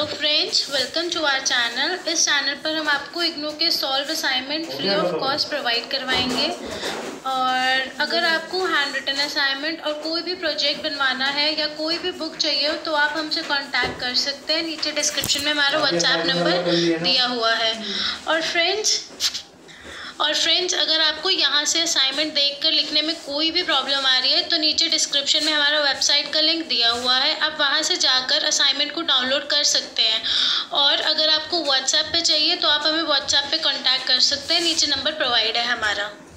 Hello friends, welcome to our channel. इस channel पर हम आपको इग्नू के solved assignment free of cost provide करवाएंगे। और अगर आपको हैंड रिटन असाइनमेंट और कोई भी प्रोजेक्ट बनवाना है या कोई भी बुक चाहिए हो तो आप हमसे कांटेक्ट कर सकते हैं। नीचे डिस्क्रिप्शन में हमारा व्हाट्सएप नंबर दिया हुआ है। और फ्रेंड्स अगर आपको यहाँ से असाइनमेंट देखकर लिखने में कोई भी प्रॉब्लम आ रही है तो नीचे डिस्क्रिप्शन में हमारा वेबसाइट का लिंक दिया हुआ है, आप वहाँ से जाकर असाइनमेंट को डाउनलोड कर सकते हैं। और अगर आपको व्हाट्सएप पे चाहिए तो आप हमें व्हाट्सएप पे कांटेक्ट कर सकते हैं, नीचे नंबर प्रोवाइड है हमारा।